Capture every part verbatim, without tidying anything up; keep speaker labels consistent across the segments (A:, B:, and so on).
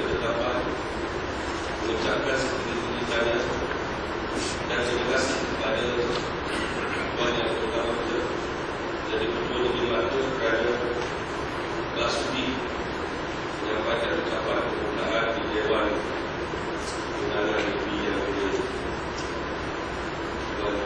A: berketetapan mengucapkan setinggi-tinggi tanya dan terima kasih kepada Tuan Yang Terutama kita jadi Ketua Negeri Melaka kerana telah sudi menyampaikan ucapan pembukaan di Dewan Undangan Negeri yang mulia. Tuan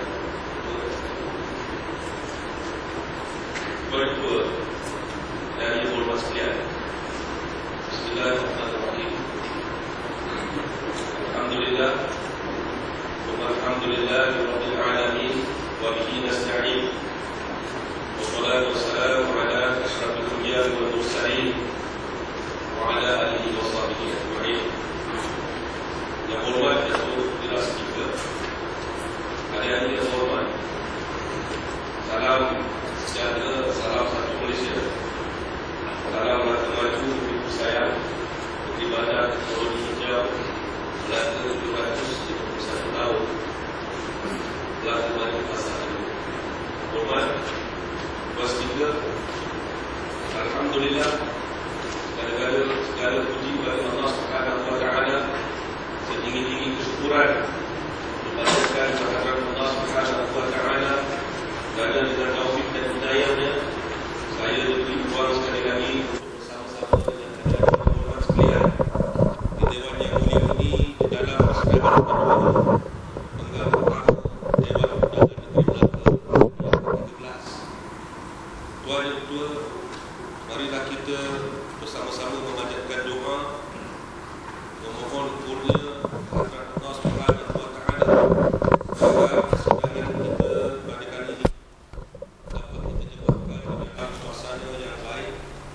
A: Tuan Ketua dan Yang Hormat sekalian, Bismillahirrahmanirrahim. Alhamdulillah Alhamdulillah Rabbil Alamin wa bihi nasta'in wassalatu wassalamu ala asyrafil anbiya wal mursalin wa ala alihi wa sahbihi ajma'in. Yang hormat Datuk Ketua Speaker, hadirin yang hormat, salam sejahtera, salam satu Malaysia, salam maju maju ibu saya di Bandar Koroni Hijau Melaka tujuh ratus lima puluh satu tahun telah kembali pasangan. Hormat Tuan Speaker, alhamdulillah, segala segala puji bagi Allah Subhanahu wa taala, setinggi-tinggi kesyukuran dipanjatkan kepada Allah Subhanahu wa taala kerana dengan taufik dan hidayahnya saya diberi peluang sekali lagi untuk bersama-sama dengan hadirin hormat sekalian di Dewan yang mulia ini di dalam persidangan kedua penggabungan Dewan Undangan Negeri Melaka yang ke tiga belas. Tuan Yang Ketua, marilah kita bersama-sama memanjatkan doa memohon kurnia kepada Allah Subhanahu wa taala agar persidangan kita pada kali ini dapat diterjemahkan dalam suasana yang baik,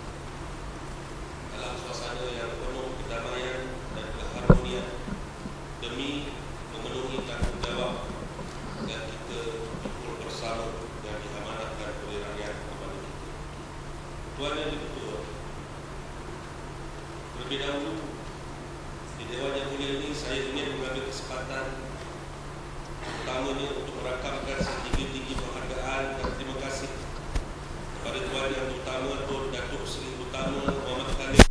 A: dalam suasana yang penuh kedamaian dan keharmonian demi memenuhi tanggungjawab yang kita pikul bersama dan diamanatkan oleh rakyat kepada kita. Tuan Yang Ketua, terlebih dahulu di Dewan yang mulia ini saya ingin mengambil kesempatan utamanya untuk merakamkan setinggi-tinggi penghargaan dan terima kasih kepada Tuan Yang Terutama Tun Datuk Seri Utama Muhammad Khalid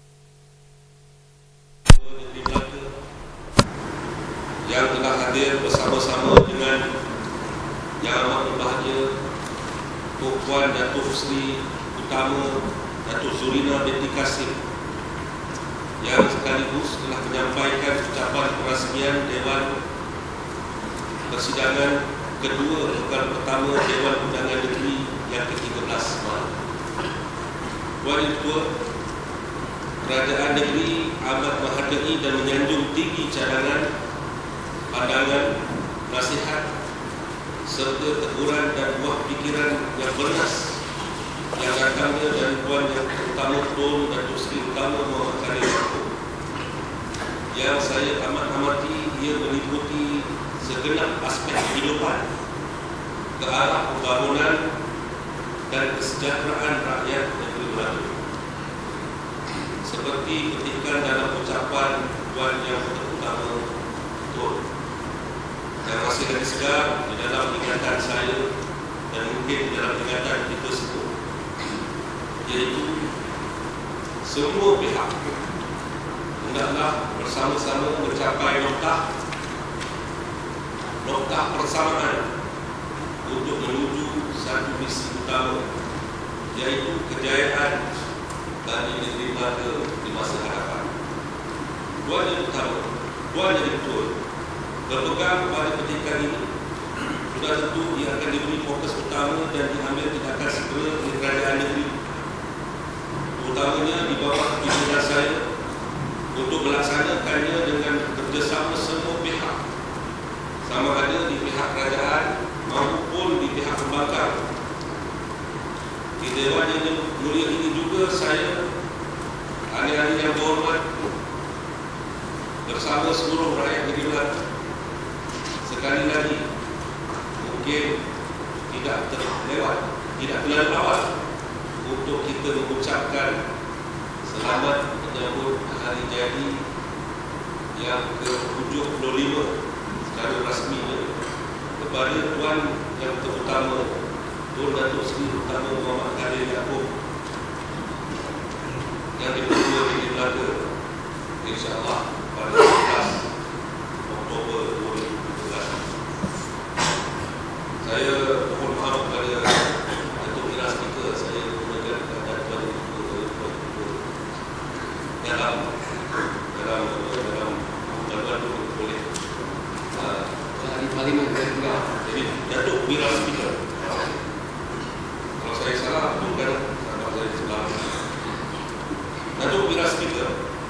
A: Ketua Negeri Melaka yang telah hadir bersama-sama dengan Yang Amat Berbahagia Puan Datuk Seri Utama Datuk Zurina binti Kasim yang sekaligus telah menyampaikan ucapan perasmian Dewan Persidangan kedua bukan pertama Dewan Undangan Negeri yang ke tiga belas. Tuan Yang Ketua, Kerajaan Negeri amat menghargai dan menyanjung tinggi cadangan, pandangan, nasihat serta teguran dan buah pikiran yang bernas yang datangnya dari Tuan Yang Terutama Tun Datuk Seri Utama Muhammad Khalid yang saya amat amati. Ia meliputi segenap aspek kehidupan ke arah pembangunan dan kesejahteraan rakyat negeri Melaka. Seperti petikan dalam ucapan Tuan Yang Terutama Tun yang masih lagi segar di dalam ingatan saya dan mungkin di dalam ingatan kita semua, iaitu semua pihak hendaklah bersama-sama mencapai noktah noktah persamaan untuk menuju satu misi utama, iaitu kejayaan bagi negeri Melaka di masa hadapan. Tuan Yang Utama, Tuan Yang Ketua, berpegang pada petikan ini, sudah tentu ia akan diberi fokus utama dan diambil tindakan segera oleh kerajaan negeri, terutamanya di bawah pimpinan saya, untuk melaksanakannya dengan kerjasama semua pihak, sama ada di pihak kerajaan maupun di pihak pembangkang. Di Dewan yang mulia ini juga saya, ahli-ahli yang berhormat, bersama seluruh rakyat negeri Melaka, sekali lagi mungkin tidak terlewat, tidak terlalu awal untuk kita mengucapkan selamat menyambut hari jadi yang ke tujuh puluh lima secara rasminya kepada Tuan Yang Terutama Tun Datuk Seri Utama Muhammad Khalid Yaakob yang dipertua di Melaka, insyaAllah pada sebelas Oktober dua ribu tujuh belas. Saya mohon maaf kepada Datuk Ira Speaker, saya gunakan kata kepada dalam dalam dalam dalam itu boleh
B: Ahli Parlimen dari Tengah.
A: jadi Datuk Ira Speaker. Kalau saya salah, bukan sahabat saya sebelah. Datuk Ira Speaker,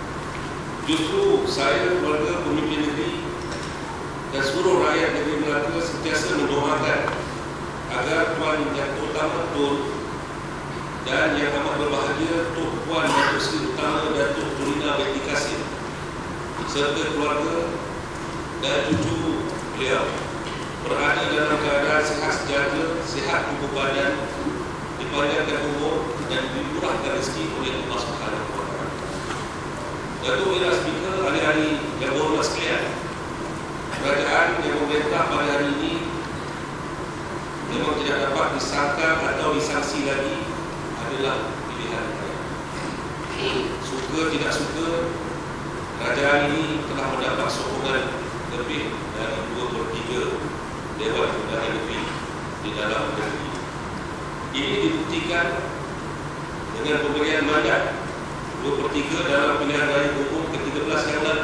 A: justru saya, keluarga, pemimpin negeri dan seluruh rakyat negeri Melaka sentiasa mendoakan agar Tuan Yang Utama Tun dan yang amat berbahagia Tok Puan Datuk Seri Utama Datuk Nurina Binti Kasim serta keluarga dan cucu beliau berada dalam keadaan sihat sejahtera, sihat tubuh badan, dipanjangkan umur dan dimurahkan rezeki oleh Allah Subhanahu Wa Taala. Datuk Ira Speaker, ahli-ahli yang berhormat sekalian, kerajaan yang memerintah pada hari ini memang tidak dapat disangka atau disangsi lagi adalah pilihan rakyat. Suka tidak suka, kerajaan ini telah mendapat sokongan lebih dari dua per tiga Dewan Undangan Negeri di dalam negeri. Ini dibuktikan dengan pemberian mandat dua per tiga dalam pilihan raya umum ke tiga belas yang lalu.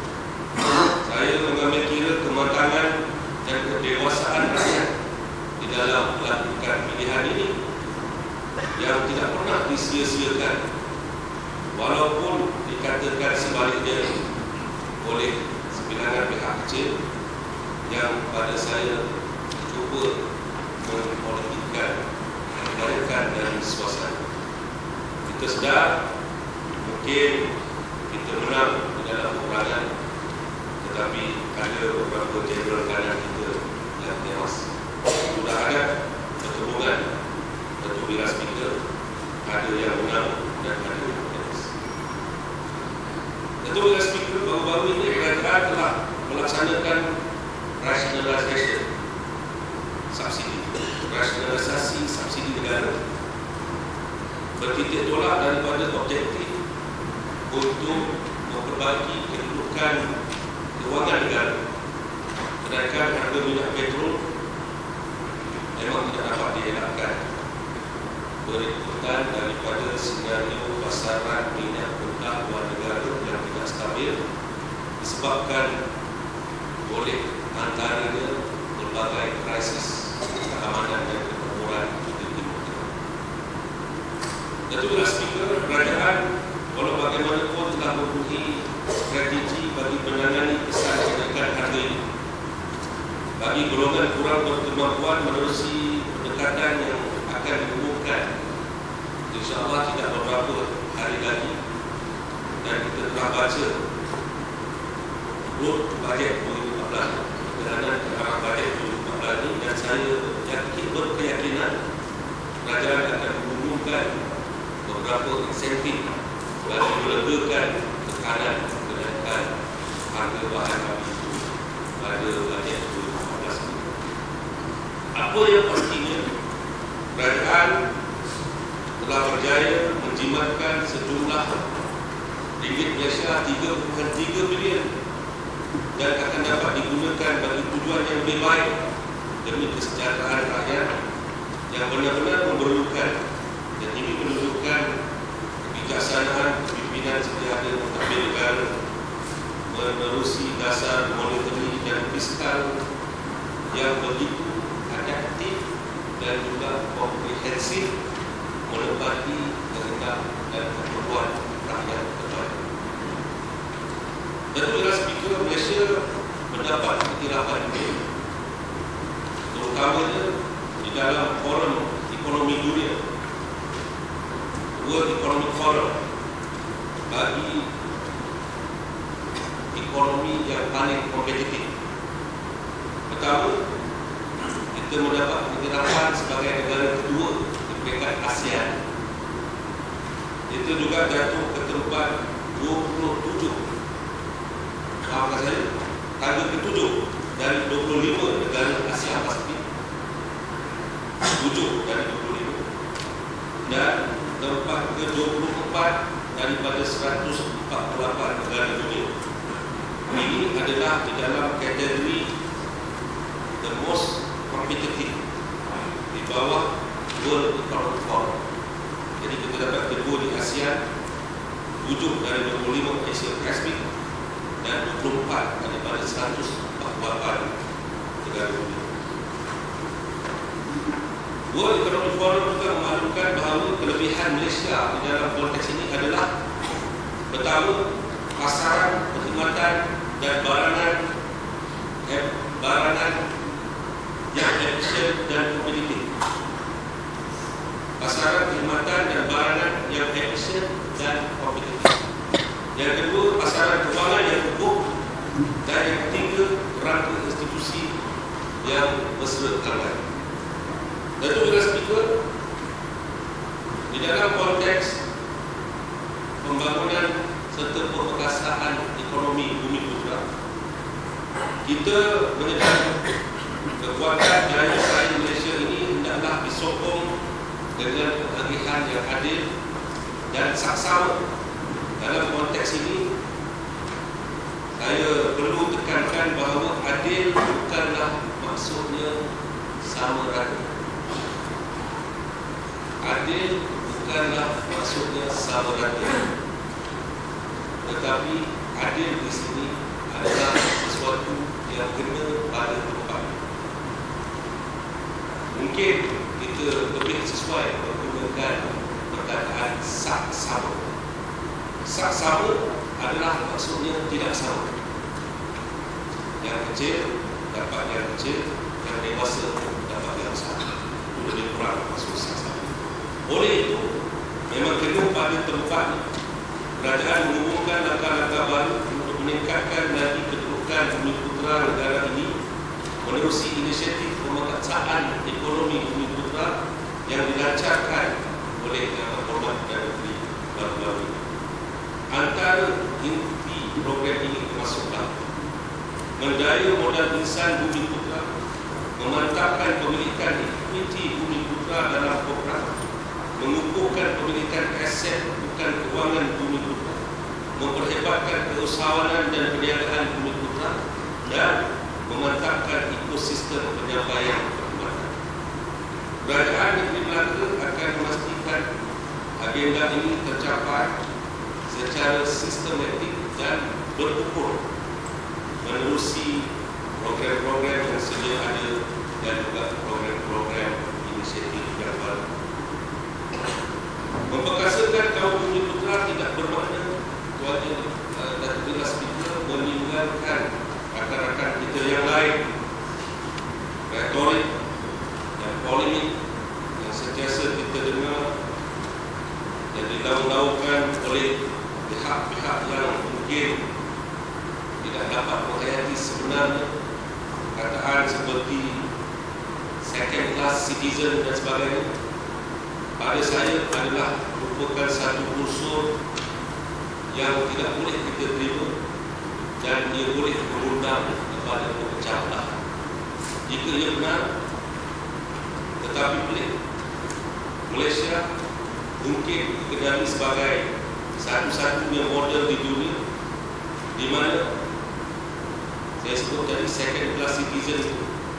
A: Saya mengambil kira kematangan dan kedewasaan rakyat di dalam melakukan pilihan ini yang tidak pernah disia-siakan, walaupun dikatakan sebaliknya oleh sebilangan pihak kecil yang pada saya cuba mempolitikkan kebaikan dan suasana. Kita sedar mungkin kita menang di dalam peperangan, tetapi ada beberapa jenderal kanan kita yang tewas. Sudah ada pertemuan Datuk Ira Speaker, ada yang menang dan ada yang tewas. Datuk Ira Speaker, baru-baru ini kerajaan telah melaksanakan rationalisation subsidi, rasionalisasi subsidi negara, bertitik tolak daripada objektif untuk memperbaiki kedudukan kewangan negara. Kenaikan harga minyak petrol memang tidak dapat dielakkan berikutan daripada senario pasaran minyak mentah luar negara yang tidak stabil disebabkan oleh antaranya berbagai krisis keamanan dan keterburuan di Timur Tengah. Datuk Ira Speaker, kerajaan walau bagaimanapun telah mempunyai strategi bagi menangani kesan kenaikan harga ini. Bagi golongan kurang berkemampuan menerusi pendekatan yang akan diumumkan insyaAllah tidak beberapa hari lagi, dan kita telah baca road bajet dua ribu empat belas, perjalanan ke arah bajet dua ribu empat belas ini, dan saya yakin, berkeyakinan kerajaan akan mengumumkan beberapa insentif bagi melegakan tekanan kenaikan harga bahan habis itu pada bajet dua ribu empat belas ini. Apa yang pastinya, kerajaan telah berjaya menjimatkan sejumlah ringgit Malaysia tiga koma tiga bilion dan akan dapat digunakan bagi tujuan yang lebih baik demi kesejahteraan rakyat yang benar-benar memerlukan, dan ini menunjukkan kebijaksanaan kepimpinan setiada mentadbir negara menerusi dasar monetary dan fiskal yang begitu adaptif dan juga komprehensif menepati kehendak dan keperluan rakyat terbaik. Datuk Ira Speaker, Malaysia mendapat iktirafan dunia, terutamanya di dalam forum ekonomi dunia, World Economic Forum, bagi ekonomi yang paling kompetitif. Pertama, kita mendapat iktirafan sebagai negara kedua di peringkat ASEAN. Itu juga jatuh ke tempat dua puluh tujuh, maafkan saya, tangga ketujuh dari dua puluh lima negara Asia Pasifik. tujuh dari dua puluh lima, dan tempat ke dua puluh empat daripada seratus empat puluh lapan negara negara dunia. Ini adalah di dalam kategori the most competitive di bawah World Economic Forum. Jadi kita dapat kedua di ASEAN, tujuh dari dua puluh lima Asia Pasifik dan dua puluh empat daripada seratus empat puluh lapan negara dunia. World Economic Forum juga memaklumkan bahawa kelebihan Malaysia di dalam konteks ini adalah pertama, pasaran, perkhidmatan dan barangan eh, barangan yang efisien dan kompetitif. Pasaran, perkhidmatan dan barangan yang efisien dan kompetitif. Yang kedua, pasaran kewangan yang utuh. Dan yang ketiga, rangka institusi yang berserta. Tentu bila speaker, di dalam konteks pembangunan serta perkasaan ekonomi Bumi Putra, kita menyedari kekuatan daya saing Malaysia ini hendaklah disokong dengan pembagian yang adil dan saksama. Dalam konteks ini, saya perlu tekankan bahawa adil bukanlah maksudnya sama rata. Adil bukanlah maksudnya sama rata, tetapi adil di sini adalah sesuatu yang kena pada tempat. Mungkin kita lebih sesuai menggunakan perkataan sak sama. Sak sama adalah maksudnya tidak sama. Yang kecil dapat yang kecil, yang dewasa dapat yang besar. Lebih kurang maksud sak sama. Oleh itu, memang kena pada tempatnya. Kerajaan mengumumkan langkah-langkah baru untuk meningkatkan lagi kedudukan Bumi Putra negara ini menerusi inisiatif pemekatsaan ekonomi Bumi Putra yang dilancarkan oleh Yang Berhormat Perdana Menteri baru-baru ini. Antara inti program ini termasuklah mendaya modal insan Bumi Putra, memantapkan pemilikan equity Bumi Putra dalam koperasi, mengukuhkan pemilikan aset bukan kewangan Bumi Putra, memperhebatkan keusahawanan dan perniagaan Bumi Putra, dan memantapkan ekosistem penyampaian perkhidmatan. Kerajaan Negeri Melaka akan memastikan agenda ini tercapai secara sistematik dan berukur menerusi program-program yang sedia ada dan juga program-program inisiatif yang baru. Memperkasakan kaum Bumi Putra tidak bermakna tuan uh, Datuk Bila Speaker meninggalkan rakan-rakan kita yang lain. Retorik yang polemik yang sentiasa kita dengar yang dilaung-laungkan oleh pihak-pihak yang mungkin tidak dapat menghayati sebenarnya, kataan seperti second class citizen dan sebagainya, pada saya adalah merupakan satu unsur yang tidak boleh kita terima dan ia boleh mengundang kepada pemecah belah. Jika ia benar, tetapi pelik, Malaysia mungkin dikenali sebagai satu-satunya model di dunia di mana saya sebut tadi second class citizen itu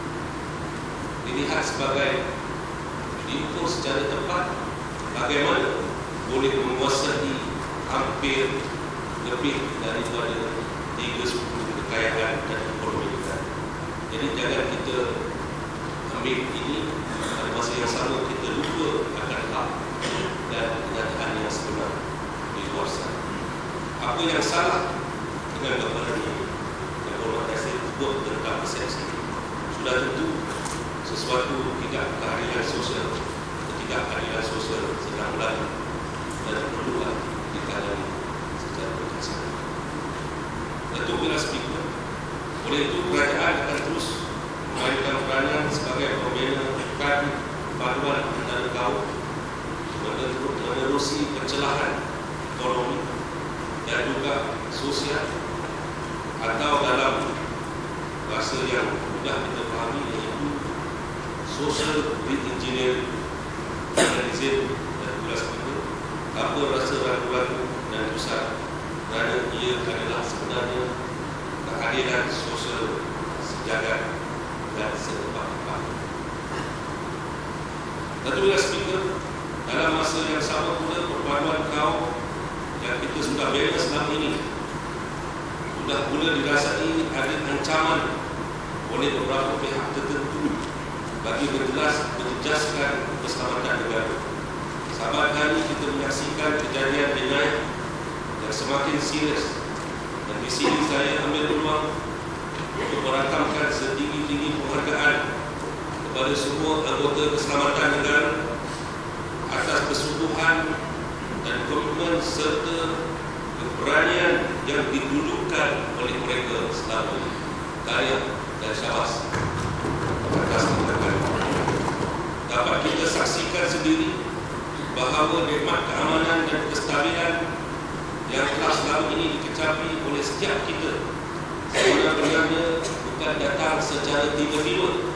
A: dilihat sebagai diukur secara tepat bagaimana boleh menguasai hampir lebih daripada tiga sepuluh kekayaan dan ekonomi kita. Jadi jangan kita ambil ini pada masa yang sama kita lupa akan hak dan kenyataan yang sebenar di luar sana. Apa yang salah dengan gambaran ini? Yang berhormat saya sebut tentang persepsi. Sudah tentu sesuatu tidak keadilan sosial, ketidakadilan sosial sedang berlaku dan perlulah ditangani secara berkaitan. Tentu bila speaker, oleh itu kerajaan akan terus memainkan peranan sebagai pembina paduan antara kaum menerusi pencelahan ekonomi dan juga sosial, atau dalam bahasa yang mudah kita fahami iaitu social re-engineering, analisir dan tugas kita. Apa rasa ragu-ragu dan susah kerana ia adalah sudah mula dirasai ada ancaman oleh beberapa pihak tertentu bagi berjelas menjejaskan keselamatan negara. Sahabat hari kita menyaksikan kejadian denial yang semakin serius, dan di sini saya ambil peluang untuk merakamkan setinggi-tinggi penghargaan kepada semua anggota keselamatan negara atas kesungguhan dan komitmen serta keberanian yang ditundukkan oleh mereka selama ini. Tahniah dan syabas atas tindakan. Dapat kita saksikan sendiri bahawa nikmat keamanan dan kestabilan yang telah selama ini dikecapi oleh setiap kita sebenarnya bukan datang secara tiba-tiba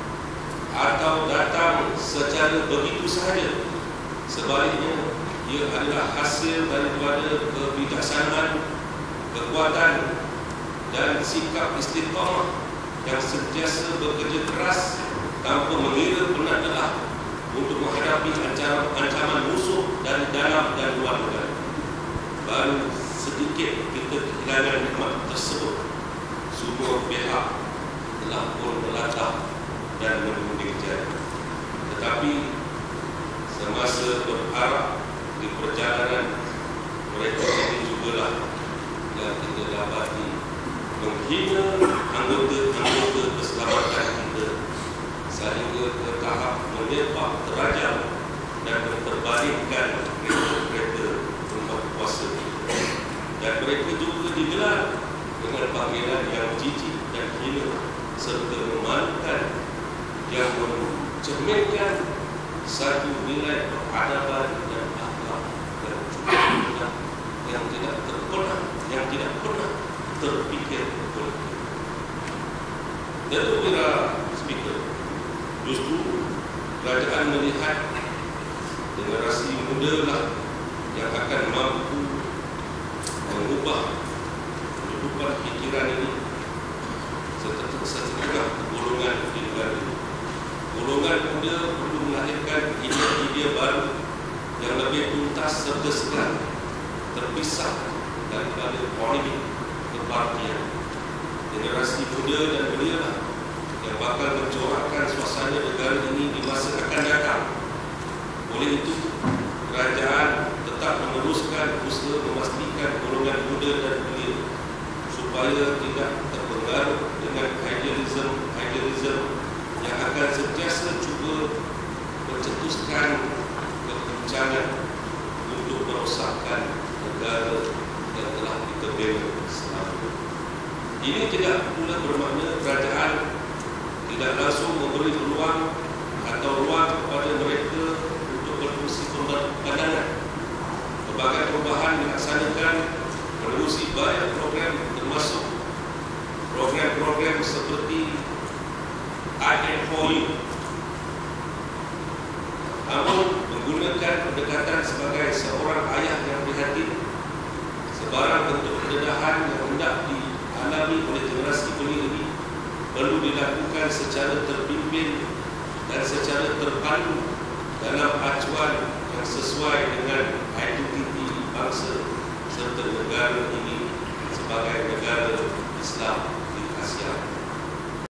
A: atau datang secara begitu sahaja. Sebaliknya, ia adalah hasil daripada kebijaksanaan, kekuatan dan sikap istiqamah yang sentiasa bekerja keras tanpa mengira penat lelah untuk menghadapi ancaman, ancaman musuh dari dalam dan luar negara. Baru sedikit kita kehilangan nikmat tersebut, semua pihak telah pun melatah dan menuding jari. Tetapi semasa berharap di perjalanan mereka ini jugalah yang kita dapati menghina anggota-anggota keselamatan kita sehingga ke tahap menyepak terajam dan memperbandingkan kereta-kereta rumah kuasa kita. Dan mereka juga digelar dengan panggilan yang jijik dan hina serta memalukan yang mencerminkan satu nilai peradaban dan akhlak yang cukup yang tidak terpernah yang tidak pernah terfikir oleh kita. Datuk Mira Speaker, justru kerajaan melihat generasi muda lah yang akan mampu mengubah kehidupan fikiran ini setengah golongan di negara ini. Golongan muda perlu melahirkan idea-idea baru yang lebih tuntas serta segar, terpisah daripada polemik kepartian. Generasi muda dan belialah yang bakal mencorakkan suasana negara ini di masa akan datang. Oleh itu, kerajaan tetap meneruskan usaha memastikan golongan muda dan belia supaya tidak terpengaruh dengan idealisme-idealisme yang akan sentiasa cuba mencetuskan kebincangan untuk merosakkan negara yang telah kita bela selama. Ini tidak pula bermakna kerajaan tidak langsung memberi ruang atau ruang kepada mereka untuk berfungsi pandangan. Pelbagai perubahan dilaksanakan menerusi banyak program, termasuk program-program seperti I Am For You. Namun menggunakan pendekatan sebagai seorang ayah yang prihatin, sebarang bentuk pendedahan yang hendak dialami oleh generasi belia ini perlu dilakukan secara terpimpin dan secara terpadu dalam acuan yang sesuai dengan identiti bangsa serta negara ini sebagai negara Islam